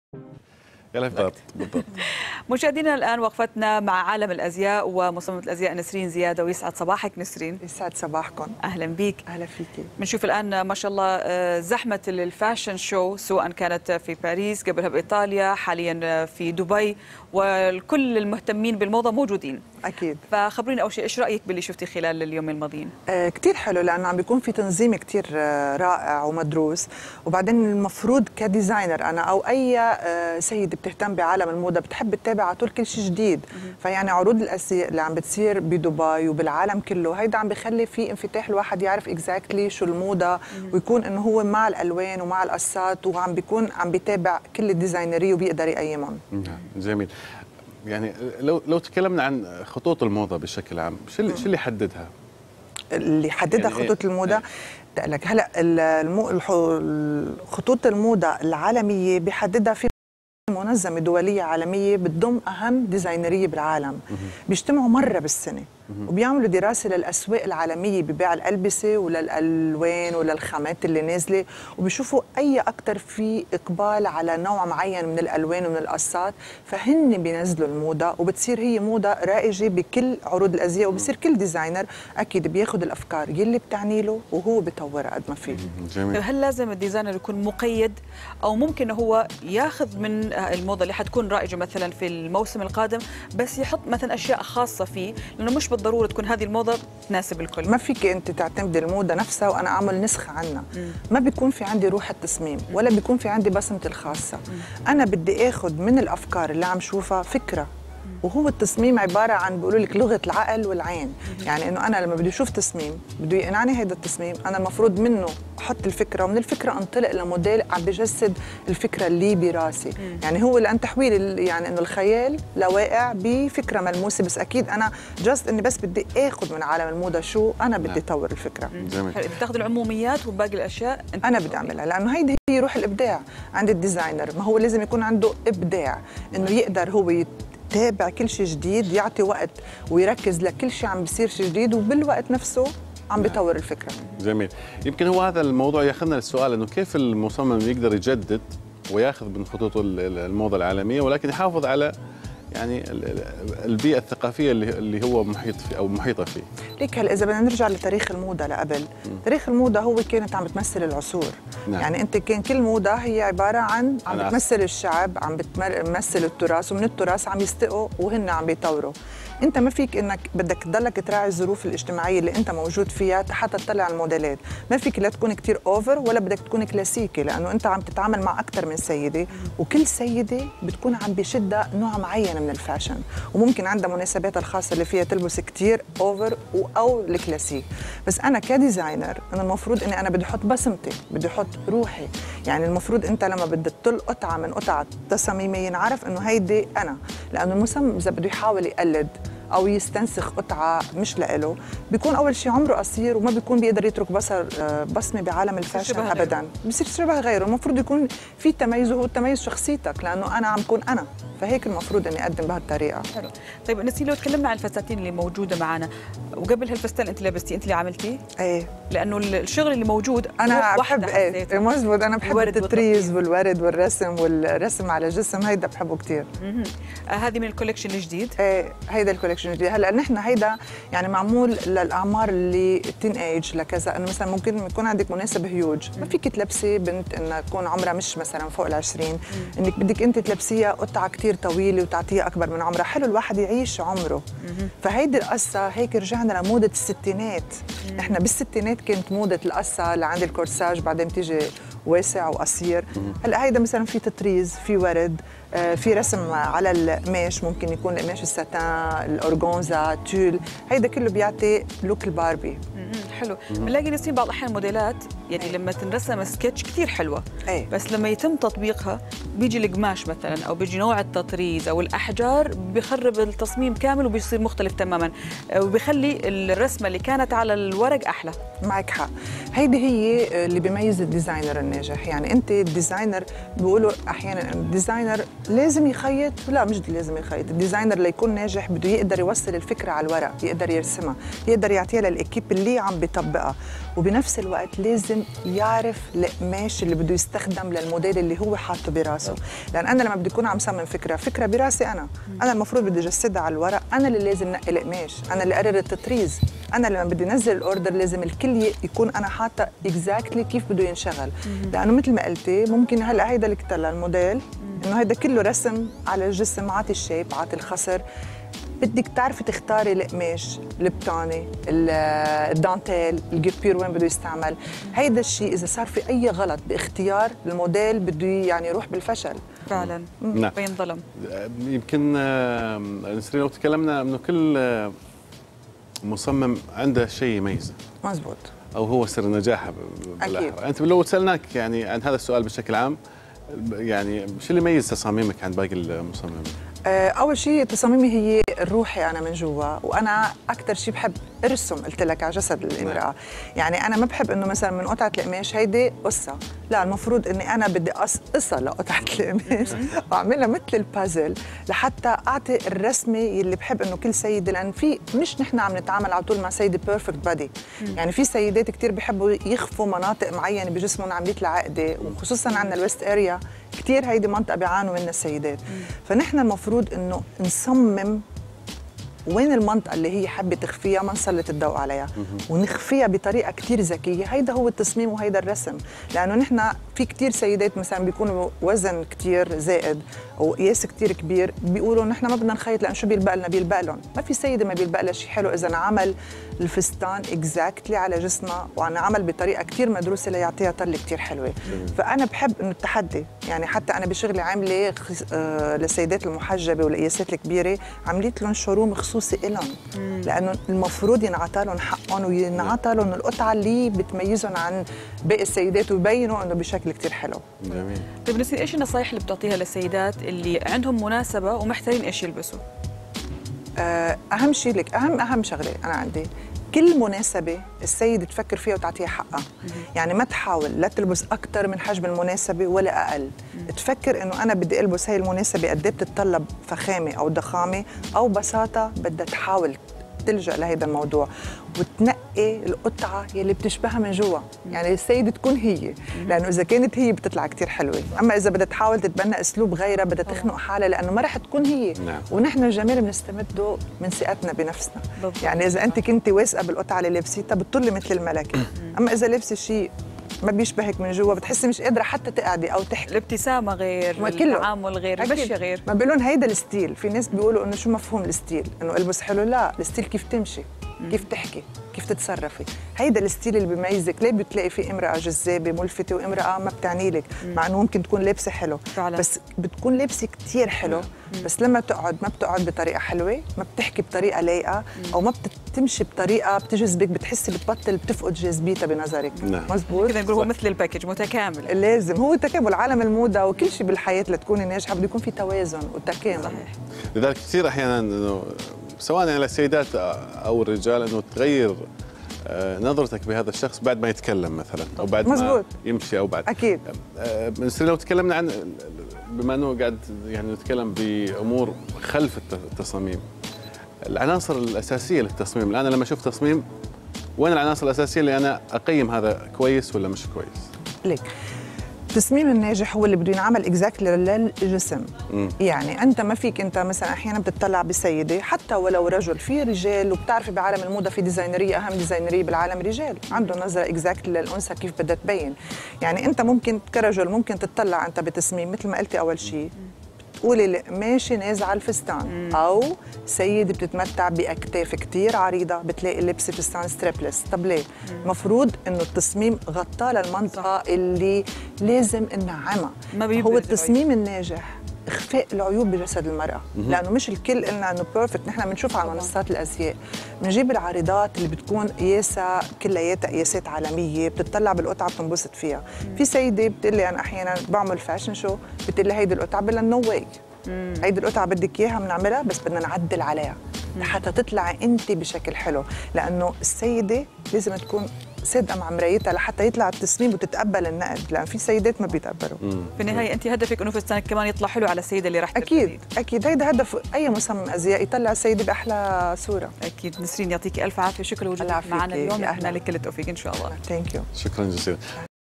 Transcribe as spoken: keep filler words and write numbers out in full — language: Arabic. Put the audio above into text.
يلا بالضبط بالضبط. مشاهدينا الآن وقفتنا مع عالم الأزياء ومصممة الأزياء نسرين زيادة، ويسعد صباحك نسرين. يسعد صباحكم. أهلا بيك. أهلا فيكي. بنشوف الآن ما شاء الله زحمة الفاشن شو، سواء كانت في باريس قبلها بإيطاليا، حاليا في دبي، وكل المهتمين بالموضة موجودين. أكيد. فخبرينا أول شيء، إيش رأيك باللي شفتي خلال اليوم الماضيين؟ آه كتير حلو، لأنه عم بيكون في تنظيم كتير آه رائع ومدروس. وبعدين المفروض كديزاينر أنا أو أي آه سيدة بتهتم بعالم الموضة بتحب تتابع على طول كل شيء جديد. فيعني عروض الأزياء اللي عم بتصير بدبي وبالعالم كله، هيدا عم بخلي في انفتاح الواحد يعرف اكزاكتلي شو الموضة، ويكون إنه هو مع الألوان ومع القصات، وعم بيكون عم بيتابع كل الديزاينري وبيقدر يقيمهم. جميل. يعني لو لو تكلمنا عن خطوط الموضة بشكل عام، شو اللي شو اللي حددها؟ اللي حددها يعني خطوط الموضة ايه؟ لك هلا المو... خطوط الموضة العالمية بيحددها في منظمة دولية عالمية بتضم أهم ديزاينرية بالعالم. بيجتمعوا مرة بالسنة وبيعملوا دراسة للأسواق العالمية ببيع الألبسة وللألوان وللخامات اللي نازلة، وبيشوفوا أي أكتر في إقبال على نوع معين من الألوان ومن القصات، فهن بينزلوا الموضة وبتصير هي موضة رائجة بكل عروض الأزياء. وبصير كل ديزاينر أكيد بياخد الأفكار يلي بتعني له وهو بيطورها قد ما فيه. جميل. هل لازم الديزاينر يكون مقيد، أو ممكن هو ياخذ من الموضة اللي حتكون رائجة مثلا في الموسم القادم بس يحط مثلا أشياء خاصة فيه، لأنه مش بالضرورة تكون هذه الموضة تناسب الكل؟ ما فيك أنت تعتمدي الموضة نفسها وأنا أعمل نسخة عنها. ما بيكون في عندي روح التصميم ولا بيكون في عندي بصمتي الخاصة. أنا بدي آخذ من الأفكار اللي عم شوفها فكرة، وهو التصميم عبارة عن بيقولوا لك لغة العقل والعين. يعني إنه أنا لما بدي أشوف تصميم بده يقنعني هيدا التصميم، أنا المفروض منه أحط الفكرة، ومن الفكرة أنطلق لموديل عم بجسد الفكرة اللي براسي. يعني هو لأن تحويل يعني إنه الخيال لواقع بفكرة ملموسة، بس أكيد أنا جاست إني بس بدي آخذ من عالم الموضة شو أنا بدي أطور الفكرة. بتاخذ العموميات وباقي الأشياء أنت أنا بدي أعملها، لأنه هيدي هي روح الإبداع عند الديزاينر. ما هو لازم يكون عنده إبداع، إنه يقدر هو يت تابع كل شيء جديد، يعطي وقت ويركز لكل شيء عم بيصير شيء جديد، وبالوقت نفسه عم بيطور الفكرة. جميل. يمكن هو هذا الموضوع ياخذنا للسؤال انه كيف المصمم يقدر يجدد وياخذ من خطوط الموضة العالمية ولكن يحافظ على يعني البيئة الثقافية اللي اللي هو محيط فيه او محيطة فيه. ليك هلا اذا بدنا نرجع لتاريخ الموضة لقبل، م. تاريخ الموضة هو كانت عم بتمثل العصور. نعم. يعني انت كان كل موضة هي عبارة عن عم بتمثل الشعب، عم بتمثل التراث، ومن التراث عم يستقوا وهن عم بيطوروا. انت ما فيك انك بدك تضلك تراعي الظروف الاجتماعيه اللي انت موجود فيها حتى تطلع على الموديلات. ما فيك لا تكون كتير اوفر ولا بدك تكون كلاسيكي، لانه انت عم تتعامل مع اكثر من سيده، وكل سيده بتكون عم بشدها نوع معين من الفاشن، وممكن عندها مناسباتها الخاصه اللي فيها تلبس كتير اوفر او الكلاسيك. بس انا كديزاينر انا المفروض اني انا بدي احط بصمتي، بدي احط روحي. يعني المفروض انت لما بدك تطل قطعه من قطع تصاميميه ينعرف انه هيدي انا، لانه المصمم اذا بده يحاول يقلد أو يستنسخ قطعة مش لإله بيكون أول شيء عمره قصير وما بيكون بيقدر يترك بصر بصمة بعالم الفاشن أبداً. بصير شبه غيره. المفروض يكون في تميز، وهو التميز شخصيتك، لأنه أنا عم كون أنا، فهيك المفروض إني أقدم بهالطريقة. حلو. طيب نسين، لو تكلمنا عن الفساتين اللي موجودة معنا، وقبل هالفستان أنت لابستي، أنت اللي عملتيه؟ إيه. لأنه الشغل اللي موجود أنا بحب إيه مزبوط، أنا بحب التطريز والورد والرسم والرسم على جسم، هيدا بحبه كتير. آه هذه من الكوليكشن الجديد؟ إيه هيدا الكوليكشن الجديد. هلا نحن هيدا يعني معمول للاعمار اللي تين ايج لكذا، انه مثلا ممكن يكون عندك مناسبه هيوج، ما فيك تلبسي بنت انها تكون عمرها مش مثلا فوق العشرين، انك بدك انت تلبسيها قطعه كثير طويله وتعطيها اكبر من عمرها. حلو الواحد يعيش عمره. فهيدي القصه هيك رجعنا لموضه الستينات. نحن بالستينات كانت موضه القصه اللي عند الكورساج، بعدين بتيجي واسع وقصير. هلا هيدا مثلا في تطريز، في ورد، في رسم على القماش، ممكن يكون القماش الساتان، الاورغانزا، تول، هيدا كله بيعطي لوك الباربي. حلو. بنلاقي نسين بعض الاحيان موديلات يعني أي. لما تنرسم سكتش كثير حلوه، أي. بس لما يتم تطبيقها بيجي القماش مثلا او بيجي نوع التطريز او الاحجار بيخرب التصميم كامل وبيصير مختلف تماما، وبيخلي الرسمه اللي كانت على الورق احلى. معك حق. هيدي هي اللي بيميز الديزاينر الناجح. يعني انت الديزاينر بيقولوا احيانا الديزاينر لازم يخيط؟ لا مش لازم يخيط. الديزاينر ليكون ناجح بده يقدر يوصل الفكره على الورق، يقدر يرسمها، يقدر يعطيها للاكيب اللي عم بيطبقها، وبنفس الوقت لازم يعرف القماش اللي بده يستخدم للموديل اللي هو حاطه براسه. لان انا لما بدي اكون عم صمم فكره فكره براسي انا انا المفروض بدي اجسدها على الورق، انا اللي لازم نقي القماش، انا اللي قرر التطريز، انا لما بدي انزل الاوردر لازم الكل يكون انا حاطه اكزاكتلي كيف بده ينشغل. لانه مثل ما قلتي ممكن هلا هيدا الكتله الموديل انه هيدا كله رسم على الجسم، عاطي الشيب، عاطي الخصر، بدك تعرفي تختاري القماش، البطانه، الدانتيل، الجبير وين بده يستعمل. هيدا الشيء اذا صار في اي غلط باختيار الموديل بده يعني يروح بالفشل فعلا. نعم. وينظلم. يمكن نسرين لو تكلمنا انه كل مصمم عنده شيء يميزه. مزبوط. او هو سر نجاحه بالاحرى. انت لو سالناك يعني عن هذا السؤال بشكل عام، يعني شو اللي يميز تصاميمك عن باقي المصممين؟ اول شيء تصاميمي هي روحي انا من جوا، وانا اكثر شيء بحب ارسم، قلت لك على جسد الامراه. يعني انا ما بحب انه مثلا من قطعه القماش هيدي قصه، لا المفروض اني انا بدي قصه لقطعه القماش واعملها مثل البازل لحتى اعطي الرسمه اللي بحب انه كل سيده، لان في مش نحن عم نتعامل على طول مع سيده بيرفكت بادي، يعني في سيدات كثير بيحبوا يخفوا مناطق معينه بجسمهم عمليه العقده، وخصوصا عندنا الويست اريا كثير هيدي منطقه بيعانوا منها السيدات. فنحن المفروض انه نصمم وين المنطقة اللي هي حابة تخفيها ما نسلط الضوء عليها، ونخفيها بطريقة كتير ذكية. هيدا هو التصميم وهيدا الرسم. لأنه نحن في كتير سيدات مثلا بيكونوا وزن كتير زائد أو قياس كتير كبير، بيقولوا نحن ما بدنا نخيط لأن شو بيلبق لنا؟ بيلبق لهم. ما في سيدة ما بيلبق لها شيء حلو إذا انعمل الفستان اكزاكتلي على جسمها وانعمل بطريقة كتير مدروسة ليعطيها طلة كتير حلوة. فأنا بحب إنه التحدي، يعني حتى أنا بشغلي عاملة آه للسيدات المحجبة والقياسات الكبيرة عمليت لهم شوروم خصوصي إلهم، لأنه المفروض ينعطى لهم حقهم وينعطى لهم القطعة اللي بتميزهم عن باقي السيدات ويبينوا إنه بشكل كتير حلو. جميل. طيب نسرين، إيش النصائح اللي بتعطيها للسيدات اللي عندهم مناسبة ومحتارين إيش يلبسوا؟ أهم شيء لك، أهم أهم شغلة أنا عندي كل مناسبة السيدة تفكر فيها وتعطيها حقها. يعني ما تحاول لا تلبس أكثر من حجم المناسبة ولا أقل. تفكر إنه أنا بدي ألبس هاي المناسبة قد ايه بتتطلب فخامة أو ضخامة أو بساطة، بدها تحاول تلجأ لهذا الموضوع وتنقي القطعة يلي بتشبهها من جوا. يعني السيدة تكون هي، لأنه إذا كانت هي بتطلع كتير حلوة، أما إذا بدها تحاول تتبنى أسلوب غيرها بدها تخنق حالها لأنه ما رح تكون هي. نعم. ونحن الجمال بنستمده من ثقتنا بنفسنا. بالضبط. يعني إذا أنت كنت واثقة بالقطعة اللي لابسيتها بتطلي مثل الملكة، أما إذا لابسة شيء ما بيشبهك من جوا بتحسي مش قادره حتى تقعدي او تحكي. الابتسامه غير، التعامل غير، المشي غير. ما بيقولون هيدا الستيل. في ناس بيقولوا انه شو مفهوم الستيل؟ انه البس حلو. لا، الستيل كيف تمشي، كيف تحكي، كيف تتصرفي. هيدا الستيل اللي بيميزك. ليه بتلاقي في امراه جذابه ملفته وامراه ما بتعني لك، مع انه ممكن تكون لابسه حلو فعلا. بس بتكون لابسه كثير حلو، بس لما تقعد ما بتقعد بطريقه حلوه، ما بتحكي بطريقه لايقه، او ما بتمشي بطريقه بتجذبك، بتحسي بتبطل بتفقد جاذبيتها بنظرك. نعم. مزبوط. كذا نقول هو مثل الباكج متكامل. لازم هو تكامل. عالم الموضه وكل شيء بالحياه لتكوني ناجحه بده يكون في توازن وتكامل. صحيح. لذلك كثير احيانا انه سواء على السيدات او الرجال انه تغير نظرتك بهذا الشخص بعد ما يتكلم مثلا، او بعد مزبوط. ما يمشي، او بعد اكيد. نسرين لو تكلمنا عن بما انه قاعد يعني نتكلم بامور خلف التصاميم، العناصر الاساسيه للتصميم. الان لما اشوف تصميم وين العناصر الاساسيه اللي انا اقيم هذا كويس ولا مش كويس؟ ليك التصميم الناجح هو اللي بده ينعمل اكزاكتلي للجسم. مم. يعني انت ما فيك انت مثلا احيانا بتطلع بسيده حتى ولو رجل، في رجال وبتعرفي بعالم الموضه في ديزاينريه، اهم ديزاينريه بالعالم رجال عندهم نظره اكزاكتلي للانثى كيف بدها تبين. يعني انت ممكن كرجل ممكن تطلع انت بتصميم مثل ما قلتي اول شيء تقولي القماشه نازعه الفستان، مم. او سيده بتتمتع باكتاف كثير عريضه بتلاقي لبسه فستان ستريبلس. طب ليه؟ المفروض انه التصميم غطى للمنطقه اللي لازم ننعمها. هو التصميم الناجح اخفاء العيوب بجسد المراه، مم. لانه مش الكل قلنا انه بيرفكت. نحن بنشوف على منصات الازياء بنجيب العارضات اللي بتكون قياسها كلياتها قياسات عالميه، بتطلع بالقطعه بتنبسط فيها. مم. في سيده بتقول لي انا احيانا بعمل فاشن شو بتقول لي هيدي القطعه بلا نو واي، هيدي القطعه بدك اياها بنعملها بس بدنا نعدل عليها لحتى تطلعي انت بشكل حلو. لانه السيده لازم تكون صادقه مع مرايتها لحتى يطلع التصميم وتتقبل النقد، لان في سيدات ما بيتقبلوا. في النهايه انت هدفك انه فستانك كمان يطلع حلو على السيده اللي رح اكيد ترتديه. اكيد هيدا هدف اي مصمم ازياء، يطلع السيده باحلى صوره. اكيد. نسرين يعطيكي الف عافيه، شكرا لوجودك معنا اليوم، نتمنى لك كل التوفيق ان شاء الله. ثانك يو. شكرا جزيلا.